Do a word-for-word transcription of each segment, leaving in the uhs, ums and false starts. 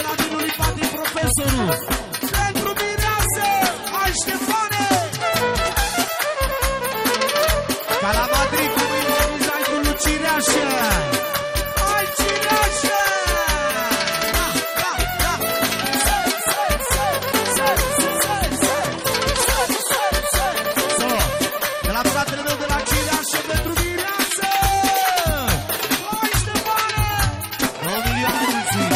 de la Dinu Lipati, profesorul. Pentru mireasă, ai Ștefane! Ca la Madrid, cum îi organizai cu Lucireașă. Hai, Cireașă! Da, da, da! So, de la fratele meu de la Cireașă pentru mireasă! Hai, Ștefane! două milioane de mulțumiri!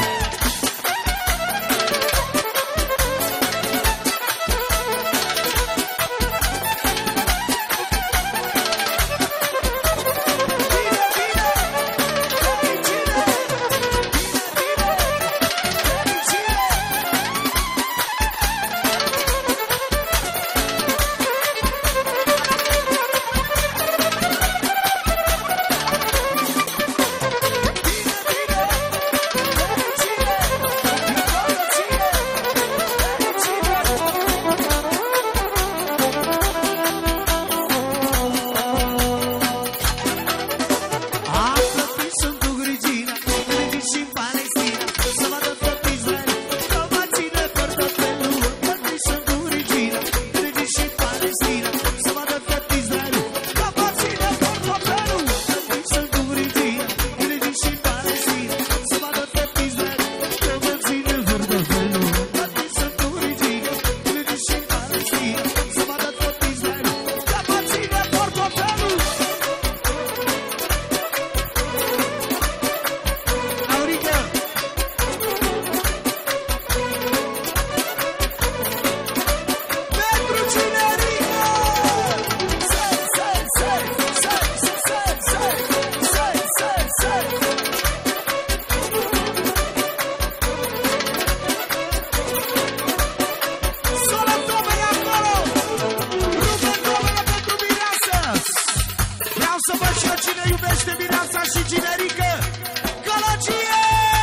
Să văd și eu cine iubește mireasa și generică. Gălăgie!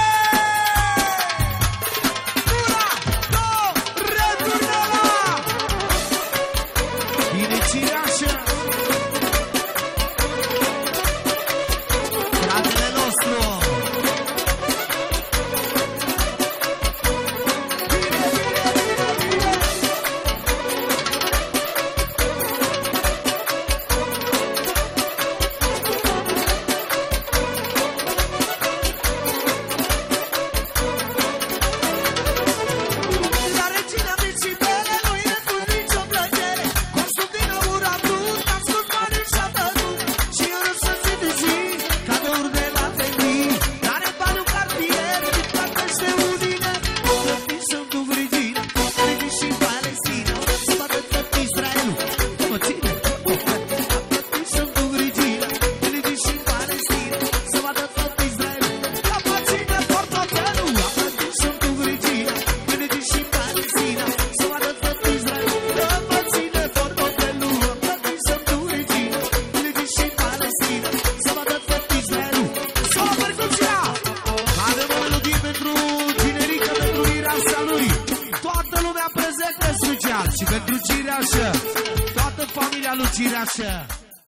Una, două, returnă-la! Bine, Cireașă! Fratele nostru! Și pentru Cireașă, toată familia lui Cireașă.